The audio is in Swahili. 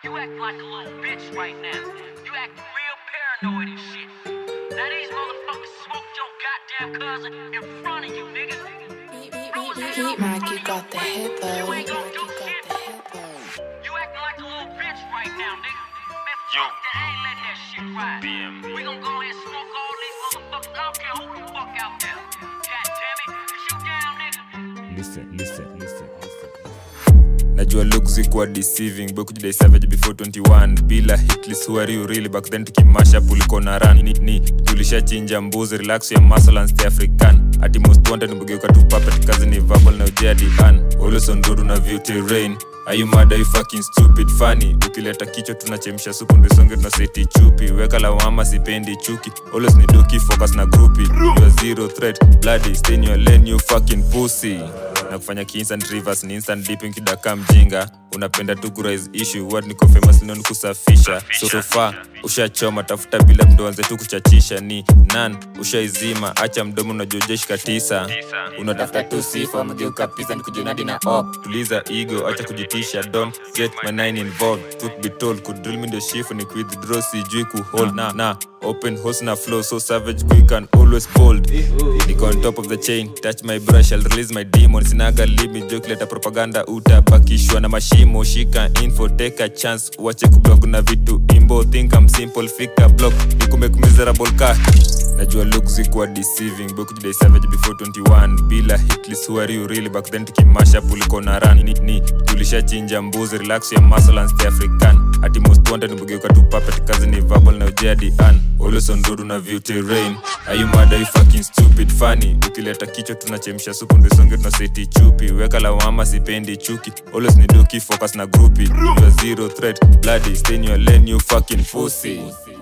You act like a little bitch right now. You act real paranoid and shit. Now these motherfuckers smoked your goddamn cousin in front of you, nigga. Hitmaky got the hit though. You ain't gonna do shit. You acting like a little bitch right now, nigga. Man, fuck that, I ain't letting that shit ride. We gon' go ahead and smoke all these motherfuckers. I don't care who the fuck out there. God damn it, shoot down, nigga. Listen. Najua look zikuwa deceiving, boy kujidai savage before 21. Bila hitlist, who are you really? Back then tukimash up uliko na run. Ni tulisha chinja mbuzi, relax your muscle and stay African. Ati most wanted mbugeuka tu puppet, kazi ni verbal na ujadi an. Always on road una view terrain. Are you mad? Are you fucking stupid? Funny, ukileta kichwa tunachemsha supu ndesonge tunaseti chupi. Weka lawama sipendi chuki. Always ni duki, focus na groupie. You are zero threat, bloody, stay in your lane, you fucking pussy. Na kufanya ki-instant reverse ni instant dipping kidaka mjinga. Unapenda tu kurise issue, what niko famous lino nikusafisha. So far, ushachoma tafuta bila mdo wanze tu kuchachisha. Ni nan, ushaizima, acha mdomo unajojeshi katisa. Unatafuta tu sifa, mageuka pizza nikujunadi na op. Tuliza ego, acha kujitisha, don't get my nine involved. Truth be told, could drill me the shift ni withdraw, sijui kuhold na open hose na flow, so savage, quick and always bold. Niko on top of the chain, touch my brush, I'll release my demons. Sinaga limit, joke leta propaganda, utabakishwa na mashimo. Shika info, take a chance, wache kublog na vitu imbo. Think I'm simple, fika block, you make miserable car. Najua look zikuwa deceiving, boy kujidai savage before 21. Bila hitlist, who are you really? Back then tukimash up uliko na run. Ni tulisha chinja mbuzi, relax your muscle and stay African. Ati most wanted mbugeuka tu puppet, kazi ni verbal na ujadi an. Always on road una view terrain. Are you mad? Are you fucking stupid? Funny, ukileta kichwa tunachemsha supu ndesonge tunaseti chupi. Weka lawama sipendi chuki. Always ni duki, focus na groupie. You are zero threat, bloody, stay in your lane, you fucking pussy.